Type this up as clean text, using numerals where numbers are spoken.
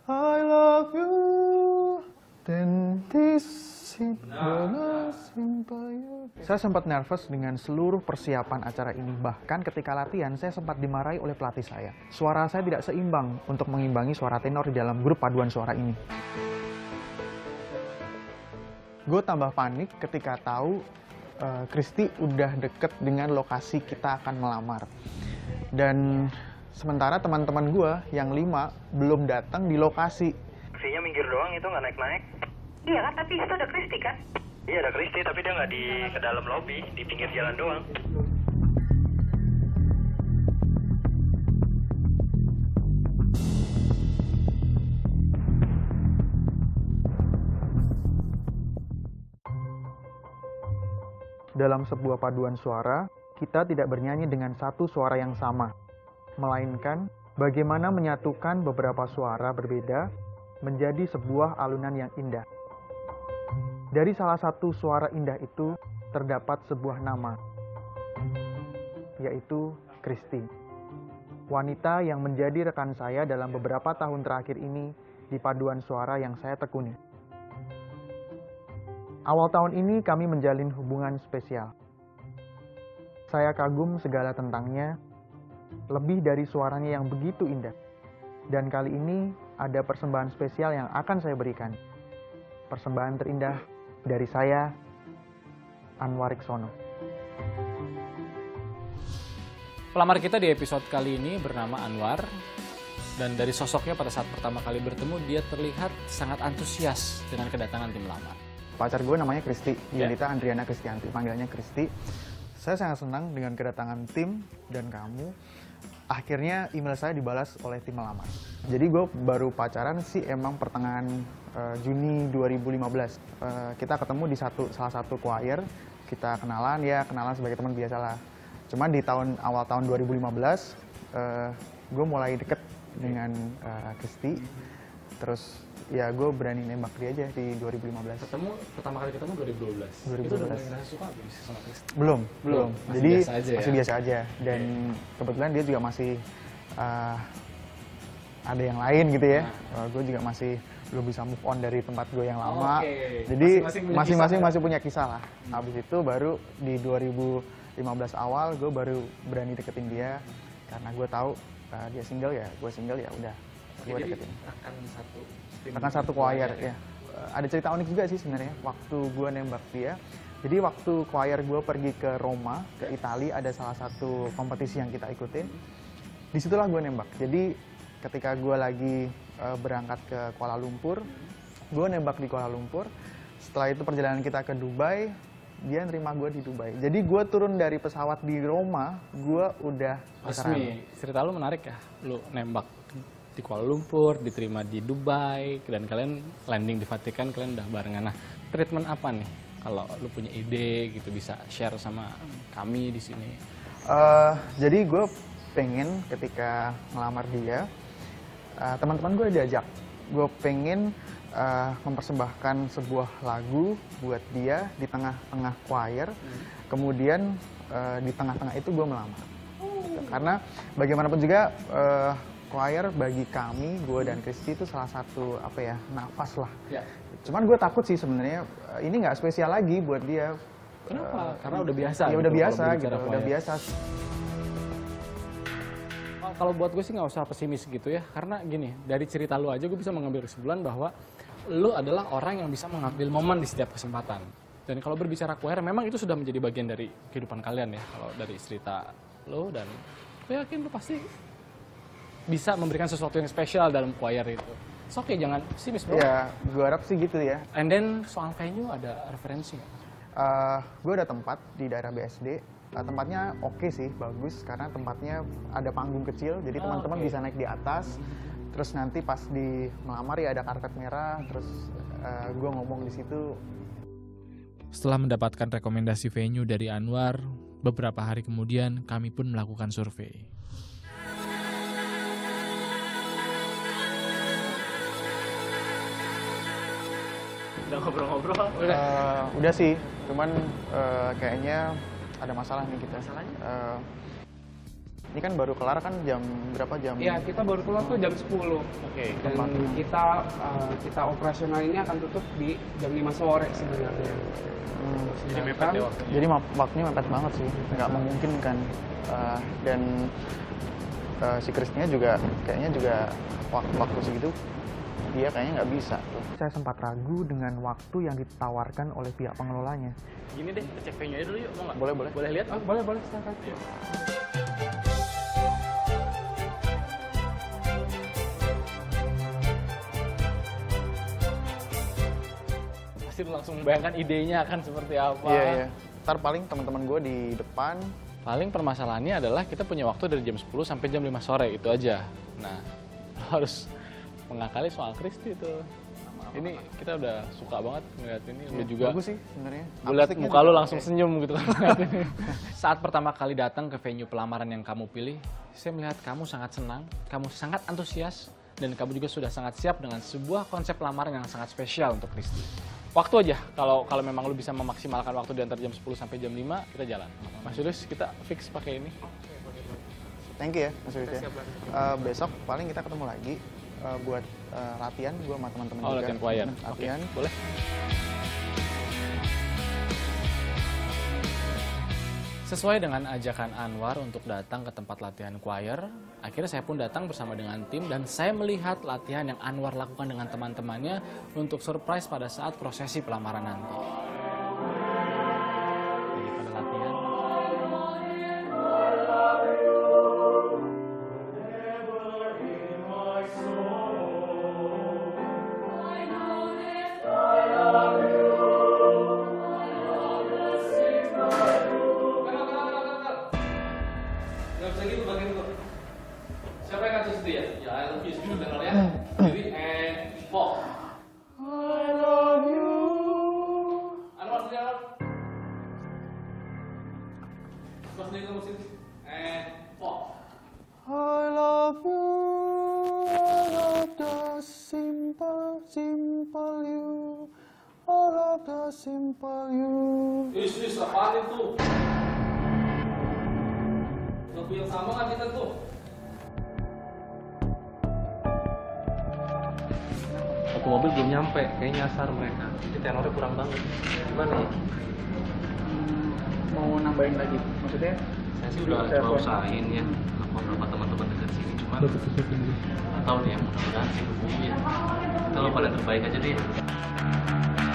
I love you, then this Saya sempat nervous dengan seluruh persiapan acara ini. Bahkan ketika latihan, saya sempat dimarahi oleh pelatih saya. Suara saya tidak seimbang untuk mengimbangi suara tenor di dalam grup paduan suara ini. Gue tambah panik ketika tahu Kristi udah deket dengan lokasi kita akan melamar. Dan sementara teman-teman gue yang 5 belum datang di lokasi. Taksinya minggir doang itu nggak naik-naik. Iya kan, tapi itu ada Kristi kan? Iya ada Kristi, tapi dia nggak ke dalam lobi, di pinggir jalan doang. Dalam sebuah paduan suara, kita tidak bernyanyi dengan satu suara yang sama, melainkan bagaimana menyatukan beberapa suara berbeda menjadi sebuah alunan yang indah. Dari salah satu suara indah itu terdapat sebuah nama, yaitu Kristi. Wanita yang menjadi rekan saya dalam beberapa tahun terakhir ini di paduan suara yang saya tekuni. Awal tahun ini kami menjalin hubungan spesial. Saya kagum segala tentangnya, lebih dari suaranya yang begitu indah. Dan kali ini ada persembahan spesial yang akan saya berikan. Persembahan terindah dari saya, Anwar Iksono. Pelamar kita di episode kali ini bernama Anwar. Dan dari sosoknya pada saat pertama kali bertemu, dia terlihat sangat antusias dengan kedatangan tim lamar. Pacar gue namanya Kristi, Yelita Andriana Kristianti, panggilannya Kristi. Saya sangat senang dengan kedatangan tim dan kamu. Akhirnya email saya dibalas oleh tim melamar. Jadi gue baru pacaran sih emang pertengahan Juni 2015. Kita ketemu di salah satu choir, kita kenalan sebagai teman biasa lah. Cuman di awal tahun 2015, gue mulai deket dengan Kristi. Terus ya gue berani nembak dia aja di 2015. Pertama kali ketemu 2012. Itu udah mulai ngerasa suka sama Kristi? Belum. Jadi masih biasa aja. Dan kebetulan dia juga masih ada yang lain gitu ya. Gue juga masih belum bisa move on dari tempat gue yang lama. Jadi masing-masing masih punya kisah lah. Habis itu baru di 2015 awal gue baru berani deketin dia karena gue tahu dia single ya, gue single ya udah gue deketin. Rekan satu choir ya. Ada cerita unik juga sih sebenarnya waktu gue nembak dia. Jadi waktu choir gue pergi ke Roma, ke Italia, ada salah satu kompetisi yang kita ikutin. Disitulah gue nembak. Jadi ketika gue lagi berangkat ke Kuala Lumpur, gue nembak di Kuala Lumpur. Setelah itu perjalanan kita ke Dubai, dia nerima gue di Dubai. Jadi gue turun dari pesawat di Roma, gue udah pacaran. Cerita lu menarik ya, lu nembak di Kuala Lumpur, diterima di Dubai, dan kalian landing di Vatikan, kalian udah barengan. Nah, treatment apa nih? Kalau lu punya ide gitu bisa share sama kami di sini. Jadi gue pengen ketika ngelamar dia, teman-teman gue diajak. Gue pengen mempersembahkan sebuah lagu buat dia di tengah-tengah choir. Kemudian di tengah-tengah itu gue melamar. Gitu. Karena bagaimanapun juga choir bagi kami, gue dan Kristi itu salah satu nafas lah. Ya. Cuman gue takut sih sebenarnya ini nggak spesial lagi buat dia. Kenapa? Karena udah biasa. Ya udah biasa gitu, udah biasa. Kalau buat gue sih nggak usah pesimis gitu ya, karena gini, dari cerita lu aja gue bisa mengambil kesimpulan bahwa lu adalah orang yang bisa mengambil momen di setiap kesempatan. Dan kalau berbicara choir, memang itu sudah menjadi bagian dari kehidupan kalian ya, kalau dari cerita lu, dan gue yakin lu pasti bisa memberikan sesuatu yang spesial dalam choir itu. Oke, jangan pesimis bro. Ya, gue harap sih gitu ya. And then soal venue ada referensi nggak? Gue ada tempat di daerah BSD. Tempatnya oke sih, bagus karena tempatnya ada panggung kecil, jadi teman-teman bisa naik di atas. Terus nanti pas di melamar ya ada karpet merah, terus gue ngomong di situ. Setelah mendapatkan rekomendasi venue dari Anwar, beberapa hari kemudian kami pun melakukan survei. Udah ngobrol-ngobrol? Udah sih, cuman kayaknya ada masalah nih kita. Masalahnya? Ini kan baru kelar kan jam berapa jam? Iya, kita baru keluar tuh jam 10. Oke. Dan kita operasional ini akan tutup di jam 5 sore sebenarnya. Jadi mepet ya waktu. Jadi waktunya mepet banget sih, nggak memungkinkan. Dan si Krisnya juga kayaknya juga waktu segitu dia kayaknya nggak bisa. Saya sempat ragu dengan waktu yang ditawarkan oleh pihak pengelolanya. Gini deh, kita cek venue-nya dulu yuk, mau nggak? Boleh, boleh. Boleh lihat? Oh, boleh, silakan. Pasti lu langsung membayangkan idenya akan seperti apa. Iya. Ntar paling teman-teman gue di depan. Paling permasalahannya adalah kita punya waktu dari jam 10 sampai jam 5 sore, itu aja. Nah, lo harus mengakali soal Kristi itu. Ini kita udah suka banget ngeliat ini. Lu juga Bagus sih sebenarnya. gue liat muka lu langsung senyum gitu kan. Saat pertama kali datang ke venue pelamaran yang kamu pilih, saya melihat kamu sangat senang, kamu sangat antusias, dan kamu juga sudah sangat siap dengan sebuah konsep lamaran yang sangat spesial untuk Kristi. Waktu aja, kalau memang lu bisa memaksimalkan waktu di antara jam 10 sampai jam 5, kita jalan. Mas Julius, kita fix pakai ini. Thank you ya Mas Yus ya. Besok paling kita ketemu lagi buat latihan, gue sama teman-teman juga. Latihan choir. Latihan. Okay, boleh. Sesuai dengan ajakan Anwar untuk datang ke tempat latihan choir, akhirnya saya pun datang bersama dengan tim dan saya melihat latihan yang Anwar lakukan dengan teman-temannya untuk surprise pada saat prosesi pelamaran nanti. Lagi pada latihan. Siapa yang ngatur itu ya? Ya, I love you, sudah dengar ya? Jadi, and four. I love you. Anwar, sudah Anwar. Pas nih kamu sini. And four. I love you. I love the simple you. I love the simple you. Is, apaan itu? Lagu yang sama kan kita tuh? Satu mobil belum nyampe, kayaknya nyasar mereka. Jadi tenornya kurang banget. Gimana ya? Mau nambahin lagi? Maksudnya? Saya sih udah coba usahain ya. Telepon beberapa teman-teman dekat sini. Cuman nggak tahu nih ya, mudah-mudahan sih hubungi ya. Kita lo paling terbaik aja deh.